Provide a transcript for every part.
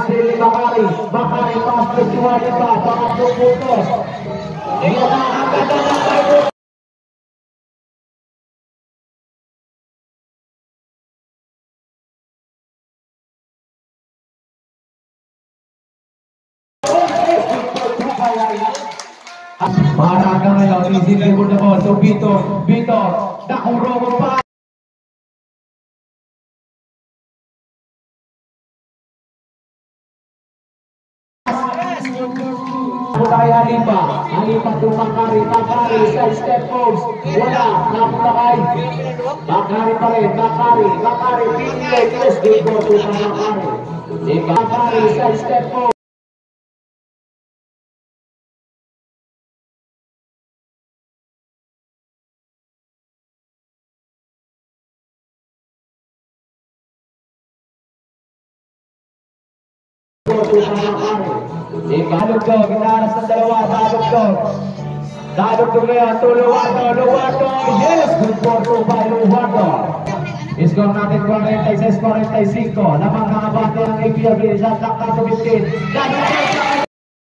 Billy Bakari. Bakari pas kecuali Pak. Pangatlo putos. Ayan na, ang ganda ng kayo. Maraga ngayon, isipin mo na po. So, Vitor, nakurobo pa. Mulai Halipa to Bakari, side step moves. Wala, napulakay. Bakari pa rin, Bakari, pinili, yes, dito to Bakari. Bakari, side step moves. Dalog to, ginaras ng dalawa, Dalog to ngayon, to Luwato, yes, good for 2 by Luwato. Score natin 46-45, lamang nakabate ng APRB, shot clock na to 15.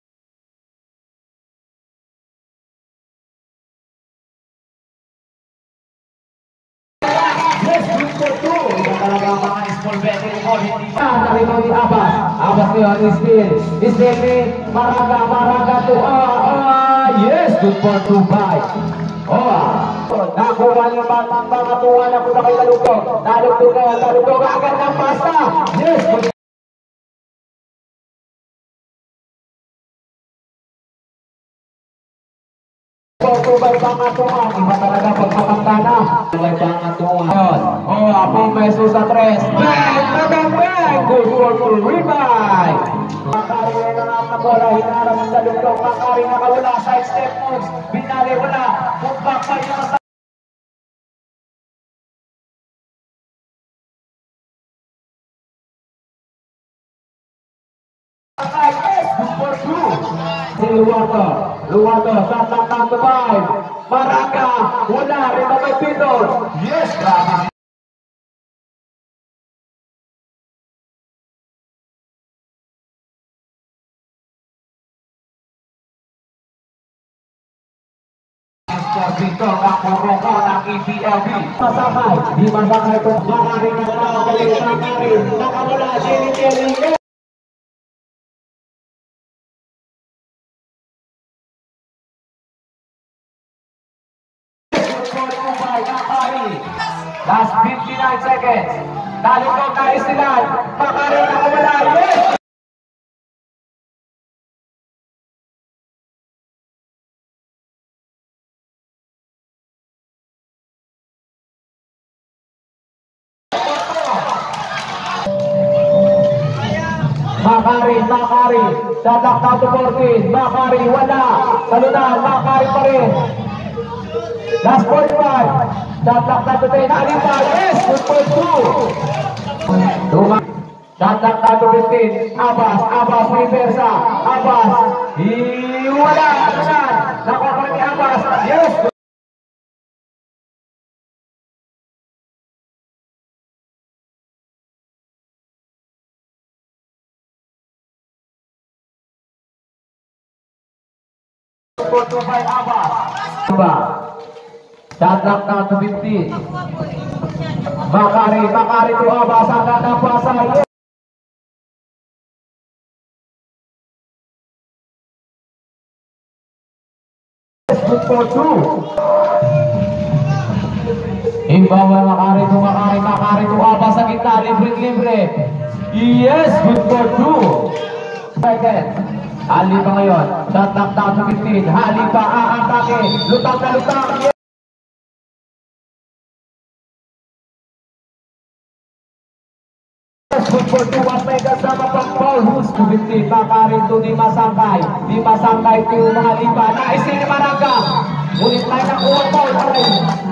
Narinig Abbas ngayon, Istil ni Maraga to yes, good for 2-5. Nakuha niyo mga tuwa na po na kay Talugtog agad ng pasta, yes, good. Tubay pangatungan, iba talaga pagpapakta na. Tubay pangatungan. Apong Meso sa 3. Bang! Good for revive. Bakari na ang bola, hinarap ng Talugtog. Bakari nakawala, side step moves. Binali wala, putback pa yung sa good for 2. Luwato, shot lang ng 5. Maraga, wala, remabay Vitor. Yes, grabe. Vitor, kakoroko ng EPLB. Masakay, di masakay ito. Bakari na nakagaling, nakawala, Jelly. Last 59 seconds. Talugtog na Istilan. Bakari nakawala. Yes! Bakari. Dadak na to 14. Bakari wala. Talunan. Bakari pa rin. Last 45. Dadak na to 10. Halipa. Yes! Good for 2. Dadak na to 15. Abbas. Reversa. Abbas. Wala. Talunan. Nakuha pa rin ni Abbas. Yes! For 2 by Abbas. Dadak na to 15. Bakari to Abbas. Agad na pasa. Yes, good for 2. Imbawal Makari to Abbas sa gitna. Libre. Yes, good for 2. Second. Halipa ngayon. Dadak na to 15. Halipa aatake. Lutang na lutang. Good for 2, at may kasama pang Paul Hus to 15. Bakari to Di Masangkay to mga Lipa. Nais ni Maraga. Ulit tayo nakuha Paul pa rin.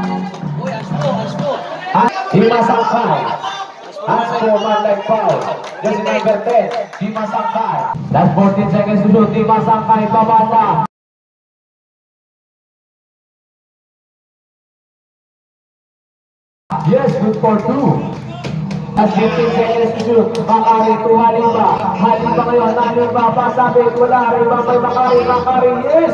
Di Masangkay. Asko man like Paul. Just number 10. Di Masangkay. Last 14 seconds to shoot. Di Masangkay pababa. Yes, good for 2. At 15 seconds to shoot. Bakari to Halipa Halipa, pasabit, wala. Ribang by Makari, Makari, yes!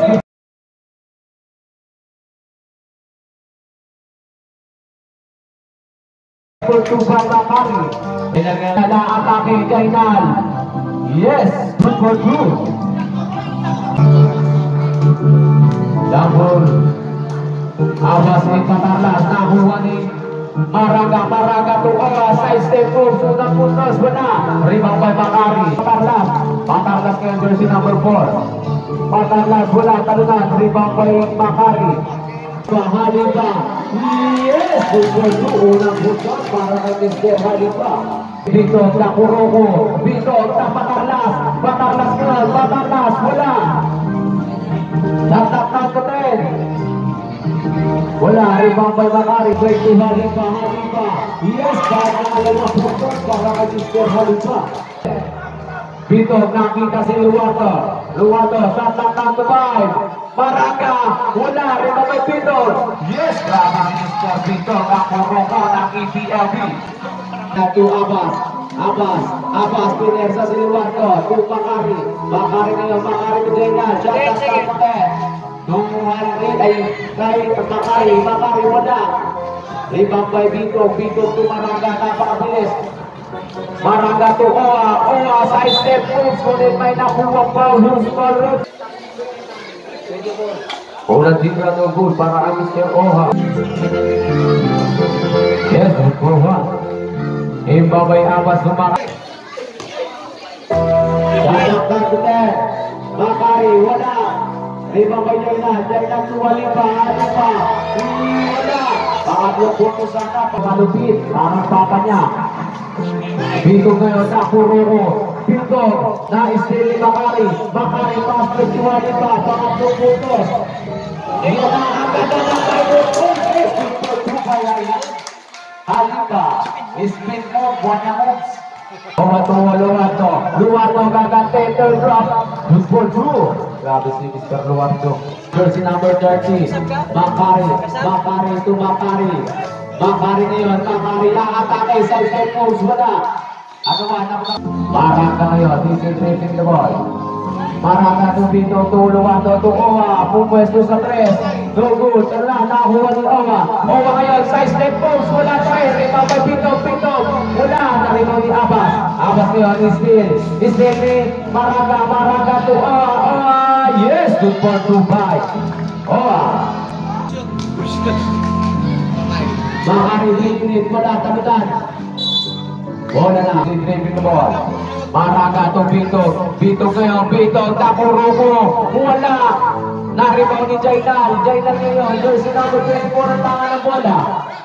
Tuban Makari. Nala atake Jainal. Yes, good for two. Dambul. Awas ni Patarlas, nakuha ni Maraga to oras, side step move, unang puntos benar. Rebound by Makari. Patarlas ngayon jersey number 4. Patarlas wala talunan, rebound by Makari. Halipa, yes, good unang puntos para kay Mr. Halipa. Dito sa Kuroko, dito sa Patarlas ngayon, Patarlas wala. Tatap ko din. Wala, rebound by Makari, break to Halipa. Yes, para alam ang puntos para kay Mr. Halipa. Dito, nakita si Luwato, tatap to 5. Maraga, wala, rebound by Pito. Yes, grabe si Mr. Pito, Kuroko ng EPLB. To Abbas, pinersa si Luwato, to Makari ngayon, Makari to Jainal, tatap to 10. Tungguhan rin ay kay Makari wala. Rebound by Bito to Maraga, napakabilis. Maraga to Oa, side step moves, ngunit may nakuha foul, who's called? Ulan Tigra no good para ang Mr. Oha. Yes, Oha. Imbabay Abbas Makari. Tatap to 10. Makari wala. Rebound by Jainal to Halipa. Wala. Pangatlong punto sana, pamalupit. Parang papa niya. Bito ngayon na Kuroko. Bito na Istili Makari. Makari pass to Halipa. Pangatlong punto. Wala. Agad na tayo. Halipa. Spin move. Buwan moves. Luwato gagante. Third drop. Good for two. Grabe si Mr. Luwato. Jersey number 30. Makari to Makari. Makari ngayon. Makari atake. Side moves. Wala. Ano ba? Maraga ngayon. This is tripping the ball. Maraga to Bito to Luwato to Owa. Pumwesto sa 3. No good. Wala. Nakuha ni Owa. Owa ngayon. Side moves. Wala 3. Rebound by Bito. Wala. Narimaw ni Abbas. Abbas ngayon. Istil ni Maraga to Owa. Yes, good for 2-5. Makari hit, wala talunan. Wala na, hit the ball. Maraga to Bito ngayon, Kuroko. Wala. Naribaw ni Jainal ngayon, jersey number 24 ang tangan ng bola.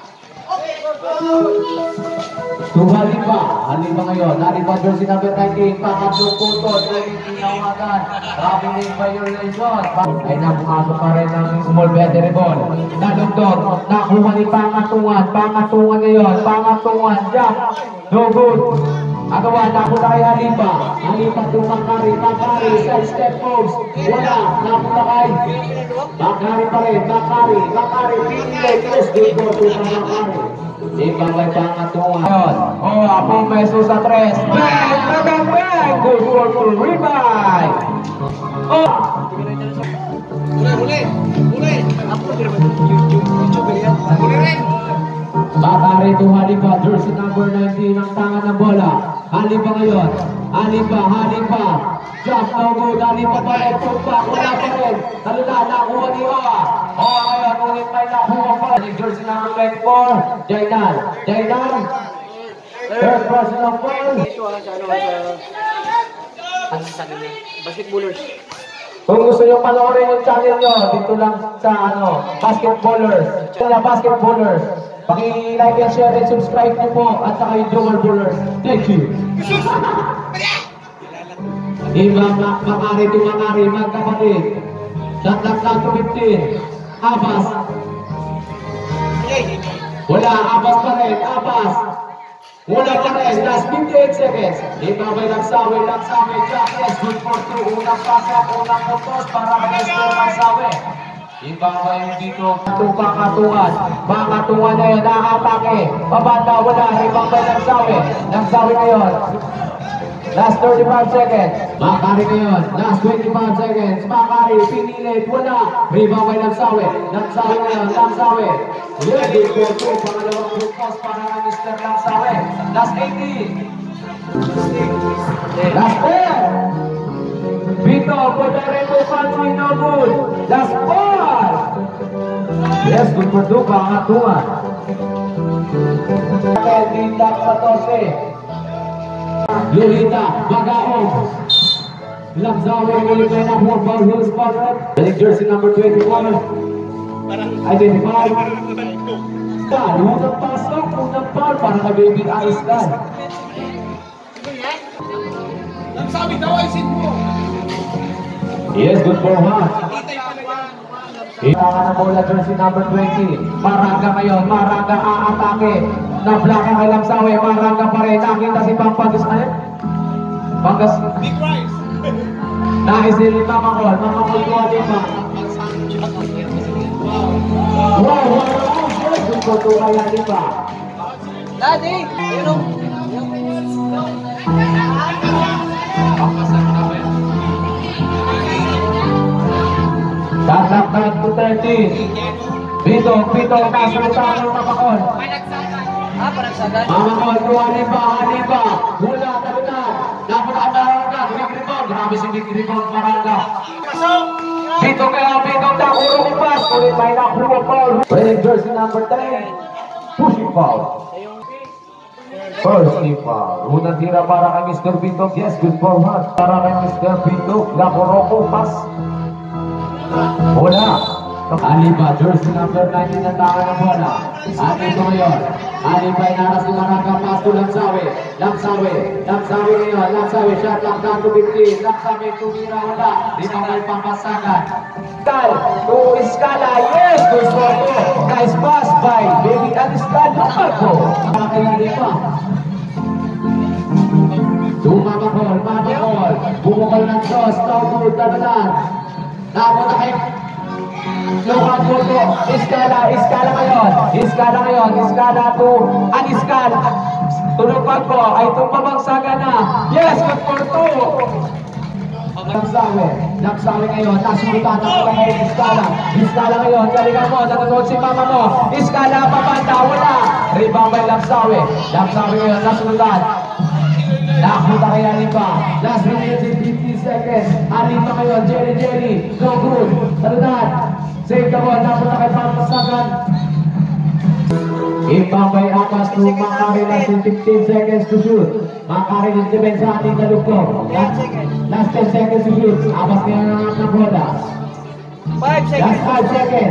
To Halipa ngayon, Halipa jersey number 19, pangatlong punto, tinawagan, grabe na yung violation. Ay napumasok pa rin ng small veteran ball. Nalugdog, nakuha ni pangatungan ngayon, jump, no good. Agawa, napunta kay Halipa to Makari, side step moves, wala, napunta kay Makari pa rin, Makari, pinilay, close dito to Makari. Ibang pangatungan. Apong Meso sa 3. Bang! Good work for rebound. Makari to Halipa, jersey number 19 ang tangan ng bola. Halipa ngayon. Halipa. Jump, no good. Halipa pa rin. Tumpak, wala pa rin. Talula, nakuha ni Owa. Owa ngayon, ngunit may nakuha pa. Jersey number 24, Jainal. Third person of ball. Basketballers. Kung gusto nyo panoorin yung channel nyo, dito lang sa Basketballers. Basketballers. Paki-like and share and subscribe nyo po at saka yung Jumar Ballers. Thank you. Makari to Makari, magkapatid. Shot to 15. Abbas. Wala, Abbas pa rin. Wala pa rin. Last 58 seconds. Ibabay Langsawi. Yes, good for 2. Unang pasok, unang putos para mag-score Langsawi. Ibabay dito. Pangatungan na yun. Nakatake. Pabanda, wala. Ibabay Langsawi ngayon. Last 35 seconds. Makari ngayon. Last 25 seconds. Makari, pinilit. Wala. Rebound by Langsawi. Langsawi ngayon. Langsawi. Ready for two. Pangalawang group pass para kay Mr. Langsawi. Last 80. Last 10. Vito, Poderebo, Panchoy, no good. Last 4. Yes, good for two. Pangatungan. Tindak sa 12. Lolita, Bagaong. Langsawi, ulit na nakuha ball, Hills Potter. Jersey number 21. Identified. Unang pasok, unang foul para kay Baby Ice Guy. Langsawi daw ay sinpo. Yes, good for one. Kailangan na bola jersey number 20. Maraga ngayon, Maraga aatake. Na-block kay Langsawi, Maraga pa rin. Nakita si Pampangas ngayon. Panggas. Big Rice. Naisilin Mamakol, Mamakol ko din ba? Wow, good for two kaya din ba? Daddy, ayun o. Tatak back to 13. Pito, kasultan ng Mamakol. Mamakol, hanin ba? Mula, talunan. Napunaan na ka, Big Rebound. Grabe si Big Rebound, Maranga. Pito, takuro ni Pas. Ulit may nakuha foul. Winning jersey number 10. Pushing foul. First team foul. Unang tira para kay Mr. Pito. Yes, good for one. Para kay Mr. Pito. Lakoroko, Pas. Bola. Aliba, jersey number 19 na tangan ng bola. Ito ngayon. Aliba, inaras ni Maranga, pass to Langsawi. Langsawi ngayon. Langsawi, shot lang down to 15. Langsawi, tumira, wala. Di pa may pampasagan. Iskala, yes! Good for two. Nice pass by Baby Anistan. Marco. Makakayari pa. Mamakol. Bumukol ng Diyos. Tawag, tanalan. Napunta kay Lukan Boto, Iskala ngayon, Iskala to Aniskal. Tulungan ko, ay tumabagsagan na. Yes, good for two. Langsawi ngayon, nasulitan ako kay Iskala ngayon, galingan mo, nanonood si mama mo. Iskala, papanda, wala. Rebound by Langsawi ngayon, nasulitan. Nakuha kay Alipa. Last minute in 15 seconds. Alipa ngayon, Jerry. No good. Talunan. Save the ball. Nakuha kay Pampasagan. Ipapay atas to Makari. Last in 15 seconds to shoot. Makari ng defense sa ating kalugtong. Last 10 seconds to shoot. Apas kaya ng bola. 5 seconds. Last 5 seconds.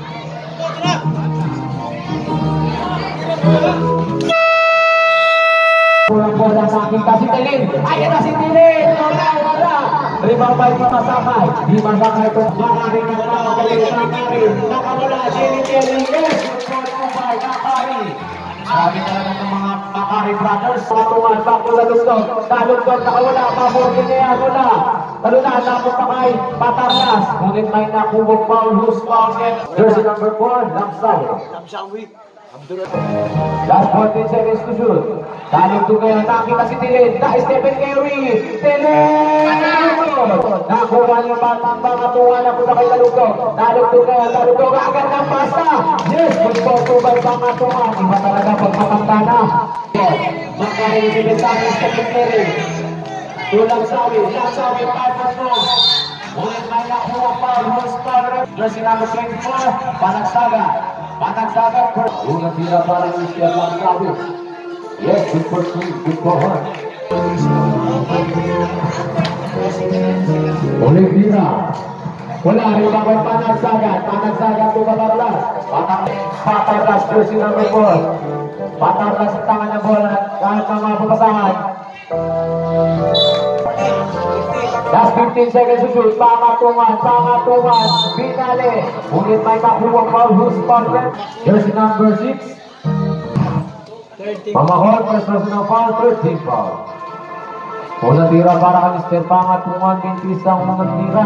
Bola sa aking kasitilin. Ayan na si Tilin. Wala. Rebound by Masakay. Di Masakay ito. Makari na nakagaling. Nakawala. Jelly. Yes. Makari. Sabi talaga ng mga Makari brothers. Patungan. Back to the lustong. Talugtong. Nakawala. Paborkin niya. Wala. Talunan. Napunta kay Patarlas. Ngunit may nakubog foul. Who's foul net? Jersey number 4. Langsawi. Last 14 seconds to shoot. Talog to ngayon, nakita si Tilin. Stephen Curry. Tilin! Nakuha niyo ba ang pangatungan na punta kay Talugtong. Talog to ngayon, Talugtong agad ng pasta. Yes, magpotubay pangatungan. Iba talaga pagpapanta na. Makari ni Bilitani, Stephen Curry. Langsawi, 5 strong. Ulit may nakuha pa. Jersey number 24, Panagsaga. Unang tira para ng Mr. Langsawi. Yes, good for two, good for one. Ulit tira. Wala rin ba kay Panagsaga to Patarlas. Patarlas, jersey number 4. Patarlas sa tangan ng bola kahit mga papasahan. Last 15 seconds to shoot. Pangatungan. Finale. Ulit may nakuha foul. Who's foul? Jersey number 6. Mamahol. First personal foul. 13 foul. Unang tira para kay Mr. Pangatungan. Mintis ang unang tira.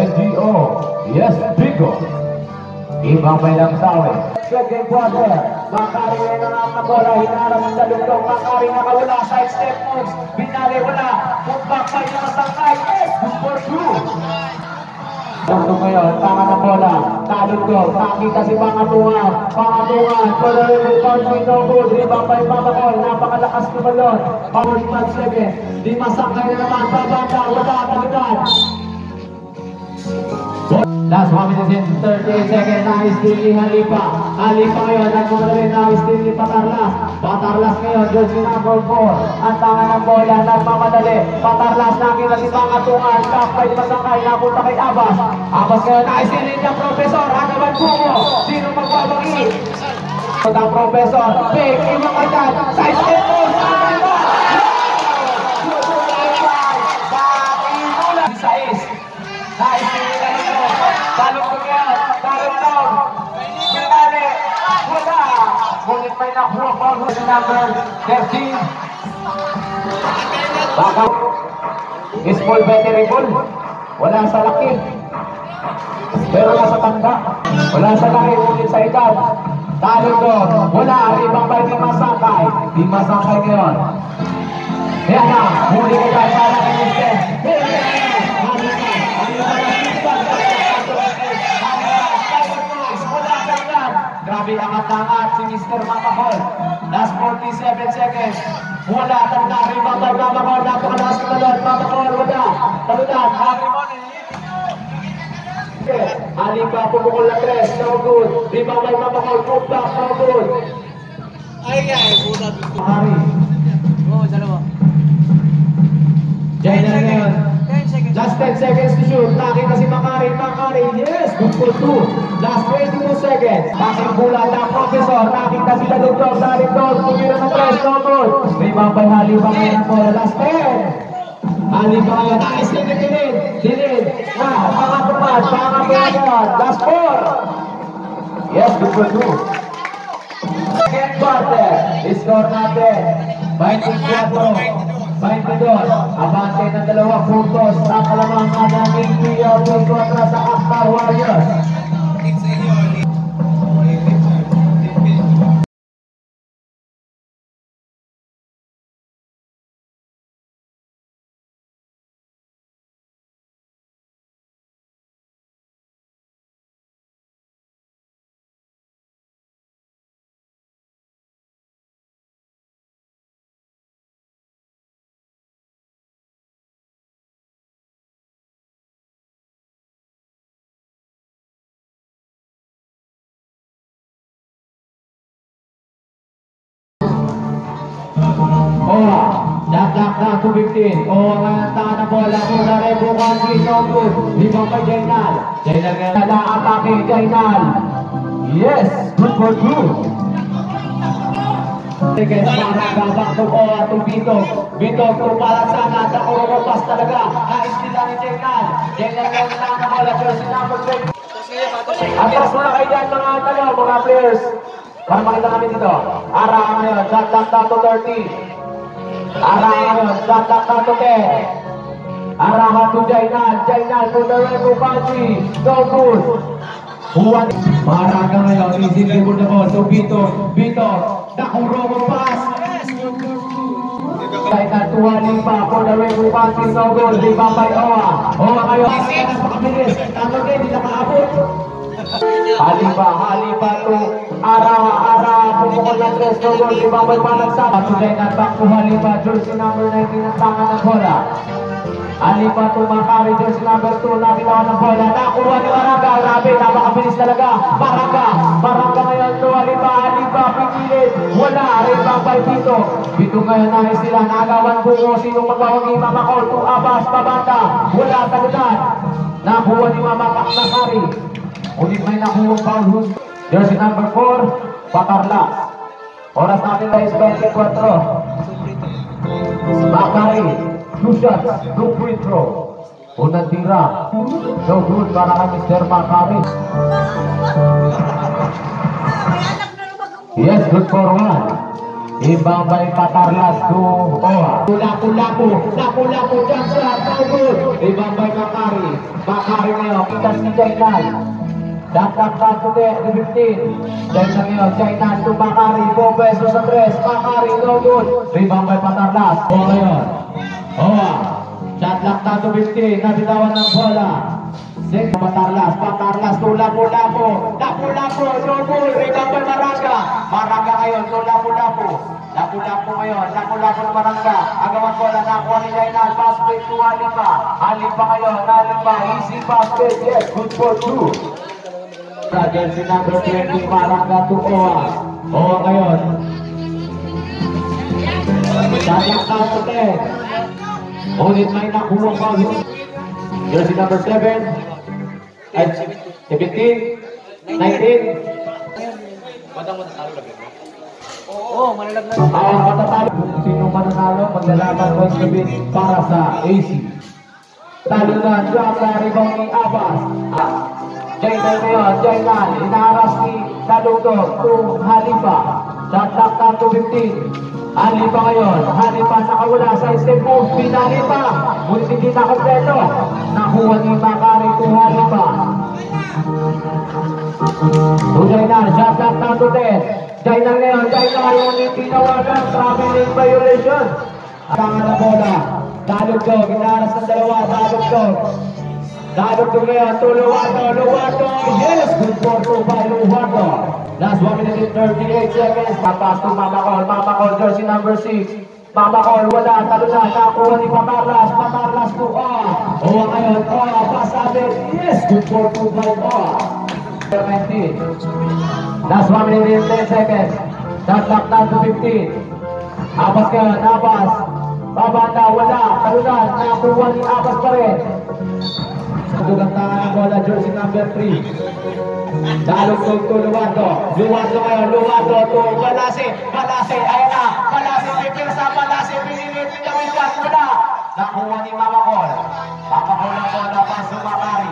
B-I-N-G-O. Yes, Bigo. Ibang may Langsawi. Second quarter. Makari ngayon ang bola, hinarap ang dalugtong. Makari nakawala, side step moves. Binali wala, move back by na masangkay. Yes, good for two. Dito ngayon, tangan ng bola, talugtong. Nakita si Pangatungan. Pangatungan, pwede rin country no good. Rebound by Papakol, napakalakas ni Malon. Power match 7. Di masangkay na naman, babanda, wala, talugan. Last 1 minute and 38 seconds. Nice steal ni Halipa. Halipa ngayon. Nagmumula rin nice steal ni Patarlas. Patarlas ngayon. Jersey number 4. Ang tangan ng bola. Nagmamadali. Patarlas nakita si Pangatungan. Kapay masangkay. Napunta kay Abbas. Abbas ngayon. Nice steal ni the Professor. Agawan Bungo. Sino magbabagi? Ang Professor. Big. Ibang agad. Side step mo. Nice steal ni Halipa. Talong yan, talong. Pinali, wala. Ngunit may nakuha pa sa number 13. Baka, small battery ball. Wala sa laki. Pero nasa tanda. Wala sa laki, ngunit sa edad. Talong doon, wala. Ibang ba di masangkay? Di masangkay ngayon. Yan na, huli ka tayo para kay Mr. Grabe angat-angat si Mr. Mamahol. Last 47 seconds. Wala, tanda, rebound by Mamahol. Napakalakas ka doon. Mamahol, wala. Talunan, Harimon. Halipa, pumukol na 3. No good. Rebound by Mamahol. Put back, no good. Ay, puta. Hari. Oo, dalawa. Diyan na ngayon. 10 seconds. Last 10 seconds to shoot. Nakita si Makari. Makari, yes, good for 2. Last 22 seconds. Pasang bulat ng Professor. Nakita sila dito. Sarin doon. Tumira ng 3. No good. Rebound by Halipa ngayon ang bola. Last 10. Halipa ngayon. Nice na dinid. Dinid. Pangatupad. Pangatupad. Last 4. Yes, good for 2. Second quarter. Score natin. 24. 22. Abante ng 2 puntos. Ang kalamangan ng PLP kontra sa Akbar Warriors. Dakdak na 2-15. Ang tangan ng bola ko na rin bukan si Nogut. Ibang kay Jainal. Jainal nga na-atake. Jainal. Yes, good for 2. Sige, parang gabak to at Bitog. Bitog to parang sana. Nakurupas talaga. Naistila ni Jainal. Jainal nga ang tangan ng bola. Jersey number 20. Atras muna kayo dyan mga players. Para makita kami dito. Ara ngayon. Dakdak na to 30. Arahan, dakdak na to 10. Arahan to Jainal. Jainal to the red Rupansi. No good. Huwan. Maraga ngayon. Easy dribble the ball. So Bitog. Nakurong pass. Jainal to Halipa. For the red Rupansi. No good. Rebound by Owa. Owa ngayon. Napakabilis. Tanong din. Hindi nakaabot. Halipa to Ara, pumukol ng 3, no goal, ibang may panagsabi. Jainal back to Halipa, jersey number 19 ang tangan ng bola. Halipa to Makari, jersey number 2, nakitawan ng bola. Nakuha ni Maranga, grabe, napakabilis talaga. Maranga ngayon to Halipa, pipilit. Wala, rebound by Pito. Pito ngayon nahis sila, nagawan Bungo, sinong magwawagi, Mamakol to Abbas, pabanda. Wala, talunan. Nakuha ni Makari. Ulit may nakuha foul. Jersey number 4, Patarlas. Oras natin na is 24. Makari, 2 shots, 2 free throw. Unang tira. So good para kay Mr. Makari. Yes, good for 1. Ibang by Patarlas to Owa. Lapu-lapu, jump shot, no good. Ibang by Makari. Makari ngayon, kita si Jainal. Dapat na to the 15. Then na ngayon, China to Makari, 4 pesos sa 3. Makari, no good. Rebound by Patarlas. O ngayon. Shot lock na to 15. Nabitawan ng bola. Patarlas, lapu-lapu, no good. Rebound by Maranga. Maranga ngayon, lapu-lapu ngayon, lapu-lapu ng Maranga. Agawan bola, nakuha ni Jainal. Pass play to Halipa. Halipa ngayon, easy pass play. Yes, good for 2. Jersey number 20, Maranga to Owa. Owa ngayon. Shot lock na to 10. Ngunit may nakuha pa. Jersey number 7. 17, 19. Madang matatalo lang yun. Oo, malalag na. Matatalo. Kung sino mananalo, maglalaban ko sa bit para sa AC. Talo na, drop na rebound ni Abbas. Jainal ngayon, Jainal. Inaras ni Talutog to Halipa. Shot lock na to 15. Halipa ngayon, Halipa nakawala sa step move, Halipa, ngunit hindi na kompleto. Nakuha ni Makari to Halipa. To Jainal, shot lock na to 10. Jainal ngayon, Jainal yung tinawagan, traveling violation. Tangan na bola, Talutog, inaras ng dalawa, Talutog ngayon, to Luwato, yes, good for 2 by Luwato. Last 1 minute and 38 seconds. Papas to Mamakol, jersey number 6. Mamakol, wala, talo na, nakuha ni Patarlas to Owa ngayon, pasabi, yes, good for 2 by Owa. 19. Last 1 minute and 10 seconds. Shot lock na to 15. Abbas ngayon, babanda, wala, talo na, nakuha ni Abbas pa rin. Tugang tangan ang bola, jersey number 3. Dalog to Luwato ngayon, Luwato to Balase, ayan na, Balase, pinilit, pinawin ka, wala. Nakuha ni Mamakol ang bola pa sa Makari.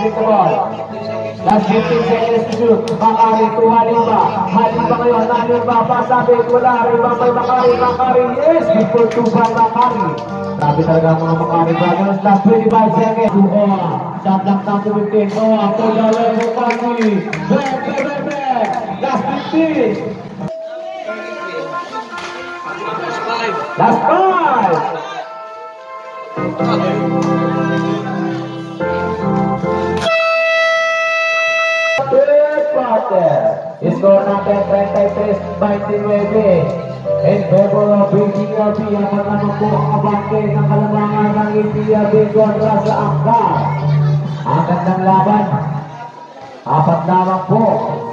Last 15 seconds to shoot. Makari to Halipa ngayon, Halipa, pasabit, wala, rebound by Makari, yes, before 2 by Makari. Sabi talaga mga Makari brothers, last 25 seconds to Owa. Shot lock down to 15, Owa, to Lalero Makari. Back, last 15. Last 5. Score natin 33-29 in favor of BPRB. Apat naman po ang abante ng kalamangan ng BPRB kontra sa Angkar. Ang gandang laban, apat naman po.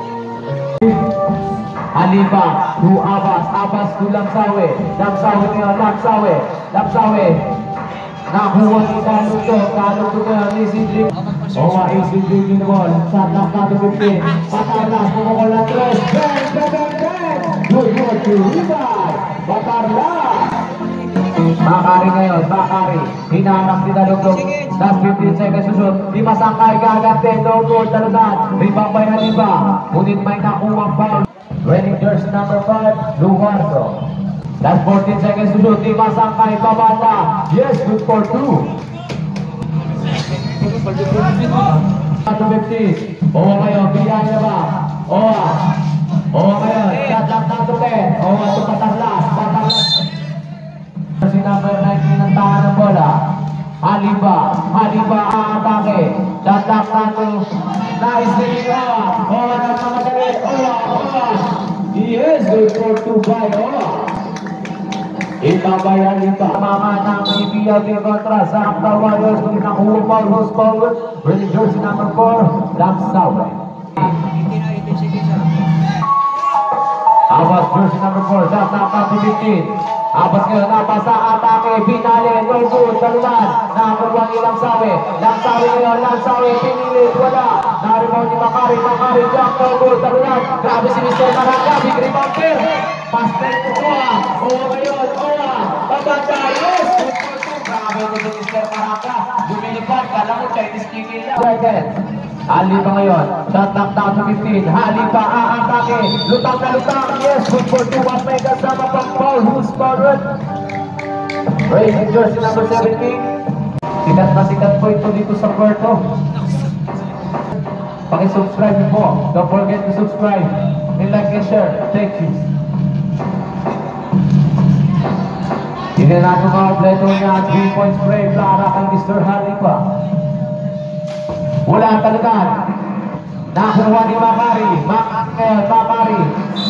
Halipa to Abbas to Lamsawe ngayon, Lamsawe nakuha ni Talutog ngayon, easy dribble. Easy dribbling ball. Shot lock na to 15. Patarlas, pumukol na 3. Bang! Good to rebound. Patarlas. Makari ngayon, hinaharap ni Talutog. Last 15 seconds susunod. Di masangkay, gagante, no good, talunan. Rebound by Halipa. Ngunit may nakuha foul. Winning jersey number 5, Luwardo. Last 14 seconds susunod. Di masangkay, babata. Yes, good for 2. 150. Owa ngayon, bigyan niya ba? Owa ngayon, shot lock na to 10. Owa to Patarlas. Si number 19 ng tangan ng bola. Halipa aatake. Shot lock na to nice thing. Owa nagmamadali. Owa. Yes, good for 2 by Owa. Ibabayan nito. Mama ng BPRB kontra sa Angkar Warriors. Kung nakuha pa Rose Power. Winning jersey number 4, Lamsawe. Abbas jersey number 4, shot lock na to 15. Abbas ngayon, napasa, atake, pinali, no good, talunan. Nakakuha ni Lamsawe ngayon, pinilit, wala. Na-rebound ni Makari, jump, no good, talunan. Grabe si Mr. Maranga, big rebounder. Pass back to Owa. Owa ngayon, pagkanta, yes! Grabe ni Mr. Maranga. Bumilipad, kala mo Chinese kikil lang. Halipa ngayon, shot lock down to 15. Halipa, aatake, lutang, yes, good for 2. Mas may kasama pang foul, who's fouled? Racing jersey number 17. Sikat po ito dito sa Puerto. Paki-subscribe niyo po. Don't forget to subscribe. And like and share. Thank you. Hindi natin mga pleto niya 3 points spray para kay Mr. Halipa. Wala ang talagan. Nakuha ni Makari. Makari.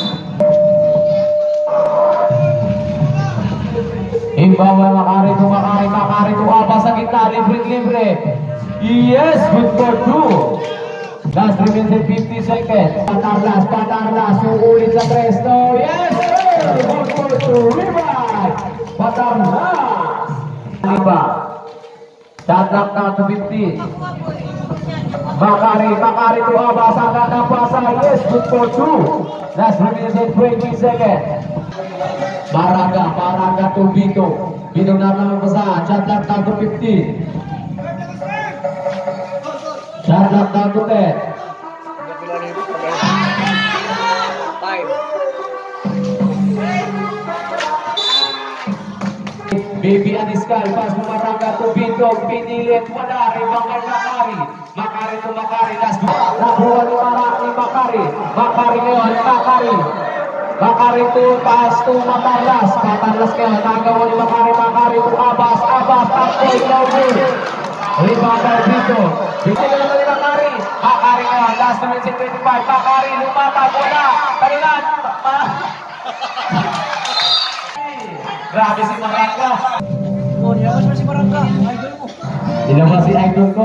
Imbawal Makari to Aba sa gitna. Libre. Yes, good for 2. Last remaining 50 seconds. Patarlas. Uulit sa Presto. Yes, sir! Good for 2. Revive. Patarlas. Halipa. Shot clock now to 15. Makari to Aba sa gitna pasa. Yes, good for 2. Last remaining 20 seconds. Paraga to Bito. Bito na naman pasa. Shot clock now to 15. Shot clock now to 10. Baby Aniskal, pas Paraga to Bito. Pinilit wala. Ribang kay Makari to Makari. Last one. Nakuha ni Makari. Makari ngayon. Makari to pass to Patarlas ngayon. Nagawa ni Makari to Abbas. Tapoy, Claudio. Ribang kay Bito. Bito na naman ni Makari ngayon. Last minute 25. Makari lumatag. Wala. Talilan. Grabe si Marangka. Nilabas mo si Marangka. Idol mo. Nilabas si idol ko.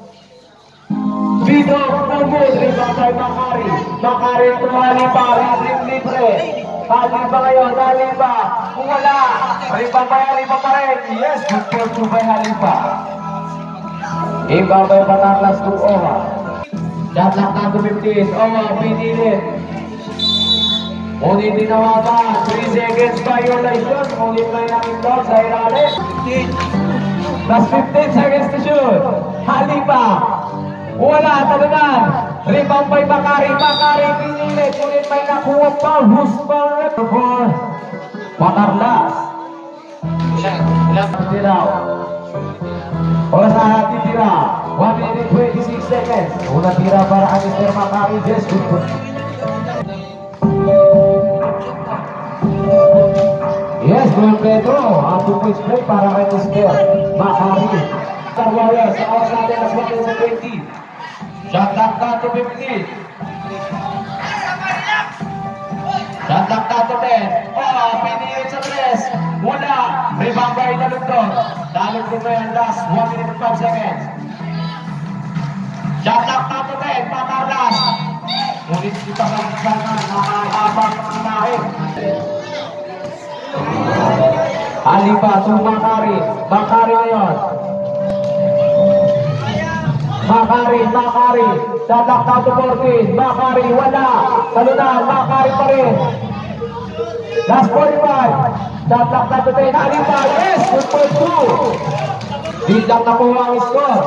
Bito, good. Ribang kay Makari to Halipa. Libre. Halipa ngayon. Kung wala. Ribang pa rin. Yes, good for 2 by Halipa. Ibang by Patarlas to Owa. Shot clock na to 15. Owa, pinilit. Ngunit tinawagan. 3 seconds violation. Ngunit may nakita sa ilalim. Plus 15 seconds to shoot. Halipa. Wala, talunan. Rebound by Makari pinilit. Ngunit may nakuha pa. Husbang for Patarlas. Ilang tiraw. Oras na natin tira. 1 minute 26 seconds. Una tira para ang Mr. Makari. Yes, good for yes, Don Pedro. Ang 2 points play para kay Mr. Makari. Warriors, sa oras natin as 1:20. Shot clock na to 15. Shot clock na to 10. Pinilit sa 3. Wala. Rebound by Dalugdon. Dalugdon na yan. Last 1 minute 5 seconds. Shot clock na to 10. Patarlas. Ngunit kita sa nakakabang nahin. Halipa to Makari ngayon. Makari. Tatak na to 14. Makari, wala. Talunan, Makari pa rin. Last 45. Tatak na to 10. Halipa, yes, good for 2. Biglang nakuha ang score.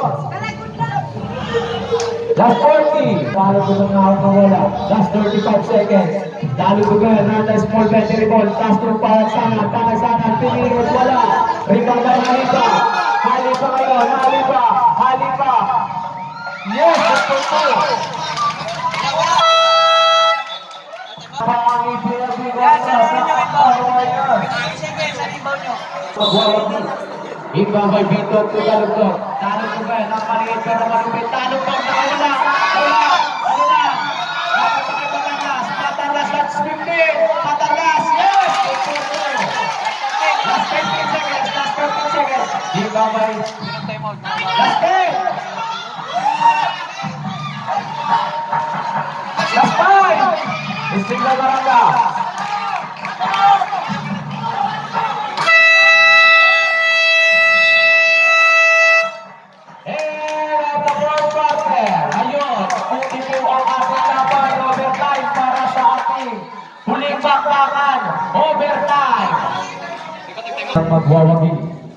Last 40. Lalo ko na nakakawala. Last 35 seconds. Lalo ko ganyan. Nata small battery ball. Last 2 panagsangan. Pinirot, wala. Rebound by Halipa. Halipa ngayon. Halipa. Yes, that's for 2. Ibang by Bito to Dalugdon. Talog ko ba? Napaliit ka na malupit. Talog ko. Nakawala. Wala. Napasakay Patarlas. That's 15. Patarlas. Yes! Last 15 seconds. Ibang by last 10. Last 5. Istiklal Marangka. Overtime. Magwawagi.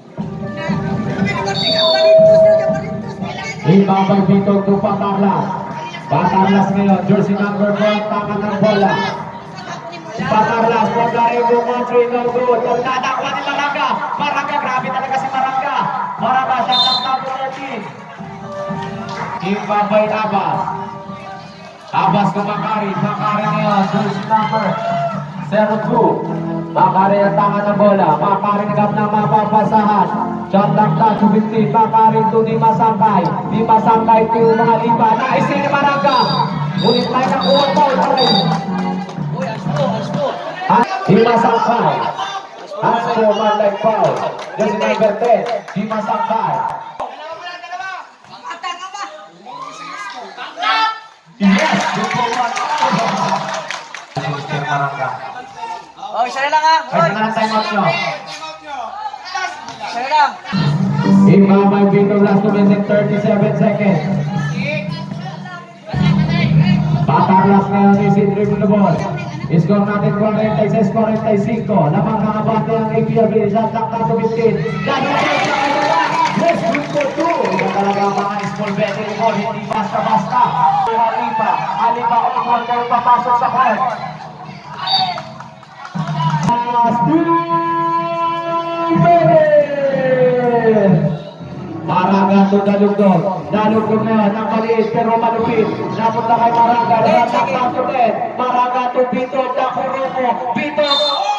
Ibabay dito to Patarlas. Patarlas ngayon. Jersey number 4. Tangan ng bola. Patarlas. Pagkain mo country. No good. Nagtatakwa ni Marangka. Grabe talaga si Marangka. Marangka. Shot clock number 13. Ibabay Abbas. Abbas ke Makari. Makari ngayon. Jersey number 02. Makari ang tangan ng bola. Makari nagap na mapapasahan. Shot lang na to 15. Makari to Di Masangkay. Di Masangkay to mga lipa. Nais ni Marangga. Ulit tayo na kuha ball pa rin. Di Masangkay. Aspo man like foul. Jersey number 10. Di Masangkay. Yes! Good for one. Mr. Marangga. Oh, isa na lang ha. Ay, na time out nyo. Isa na lang. Ibabay Vito last 2 minutes 37 seconds. Patarlas ngayon ni Sidri Bulubon. Score natin 46-45. Lamang nakabate ang APLB. Shot lock na 15. Yes, good for 2. Ito talaga ang mga small betting ball. Hindi basta-basta. Alipa on kayo papasok sa court. Marangga to Dalugdog. Dalugdog na yan, ang maliit pero malupit. Napunta kay Marangga. Natakang to din. Marangga to Bito. Dakuromo. Bito.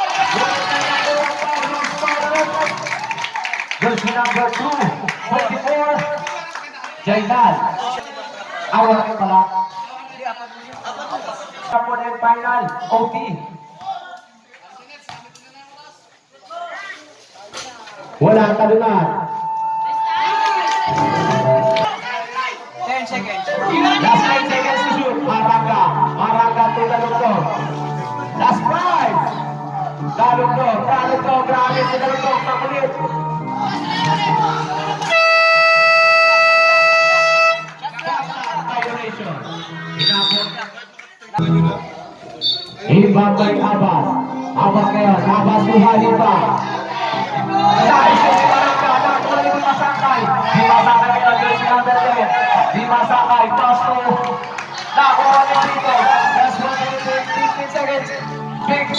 Jersey number 2. 24. Jainal. Awal ka pala. Kapon and final. OT. Wala ang talunan. 10 seconds. Last 9 seconds to shoot. Marangga. Marangga to Dalugdog. Last 5. Dalugdog. Dalugdog. Grabe si Dalugdog. Makulit. Violation. Inabot. Ibabay Abbas. Abbas ngayon. Abbas buhali pa. Nais si Marangga. Nakuha ni Di Masangkay. Di Masangkay ngayon. Jersey number 10. Di Masangkay. Pass to. Nakuha ni Tito. Last 1 minute 15 seconds. Big.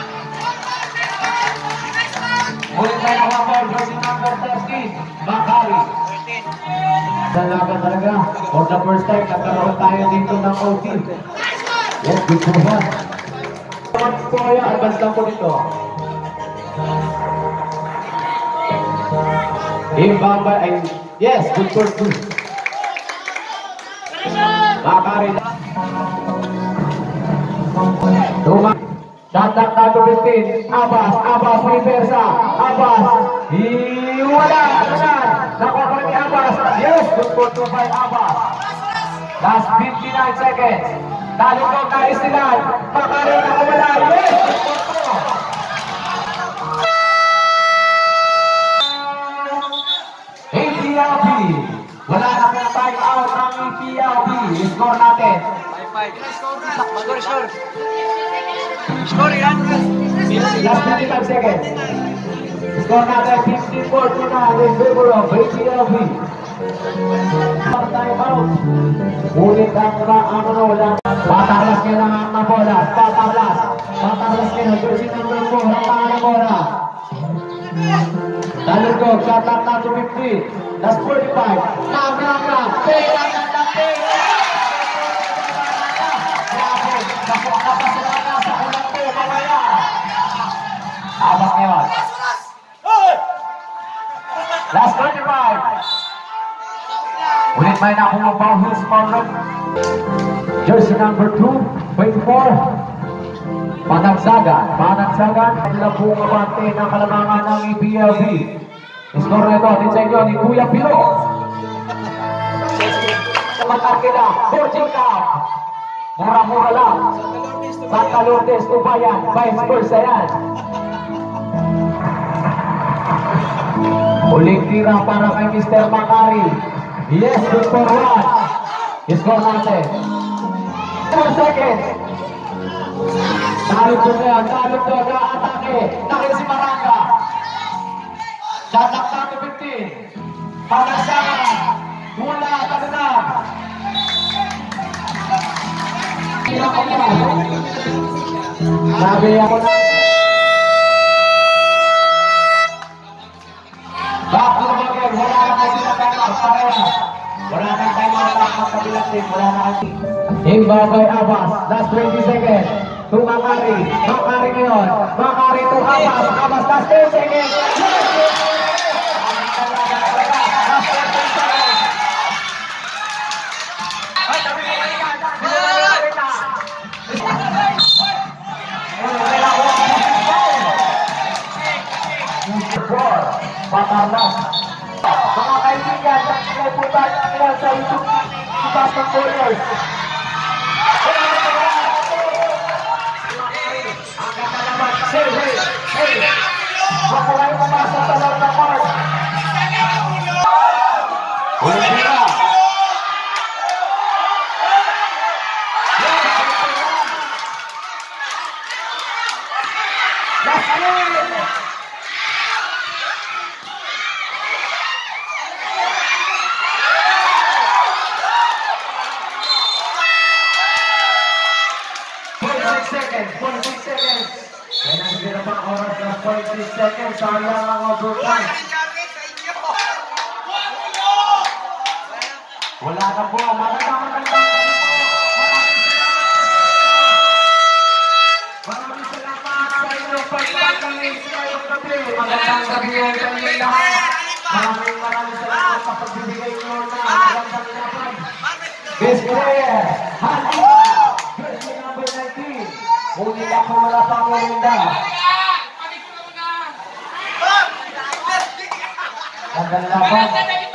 Ulit tayo ng one ball. Jersey number 13. Makari. Dalaga talaga. For the first time, nagkaroon tayo dito ng OT. Yes, good for one. Advance lang po dito. Ibaba ay yes, good for two. Makari. Shot lock na to 15. Abbas, reversa. Abbas. Wala. Nakuha ko ni Abbas. Yes, good for 2 by Abbas. Last 59 seconds. Dalugdog na istilan. Makari na kumala. Yes, good for 2. APLB. Wala na kang time out ng APLB. Score natin. 5-5. Score. Score yan. Last 25 seconds. Score natin 54-9 in favor of APLB. Time out. Ulit ang lang. Patarlas kayo ng bola. Patarlas kayo ng jersey number 4. Ang tangan ng bola. Dalugdog. Shot lock na to 50. Last 45. Marangga. Pera ng laki. Abbas ngayon. Last 25. Ulit may nakuha pa ang Sparrow. Jersey number 2, 24. Panagsagan. Sila po kabante ng kalamangan ng EPLB. Score na ito, din sa inyo ni Kuya Pilo. Sa Matarkeda, 14 count. Mura-mura lang. Santa Lourdes, Tubayan, vice versa yan. Uling tira para kay Mr. Makari. Yes, good for 1. Score natin. 4 seconds. Dalugdog na yan. Dalugdog na atake. Nakil si Marangga. Shot lock na to 15. Panagsakan. Mula, talunan. Sabi ako na. Back to the game. Wala na kasi na time out. Wala na time out. ang kabilang team. Wala na ang team. Imbabay Abbas. Last 20 seconds. To Makari. Makari ngayon. Makari to Abbas. Abbas last 10 seconds. Patarnas. Mga kaibigan, sa pupunta nila sa YouTube Ibasang Warriors. Ang ganda naman. Hey! Baka kayo pumasok sa loob ng court. Ulit nila. Last minute. Seconds, 46 seconds. Yan ang ginapang oras na 46 seconds. Sayang ang overtime. Wala na po. Maraming salamat sa inyong pagpapagaling sa ngayong gabi. Magandang gabi ang kanyang lahat. Maraming salamat sa pagbibigay nyo na magandang laban. Best player, Handy. Number 19. Ngunit ako wala pang warinda. Magandang laban.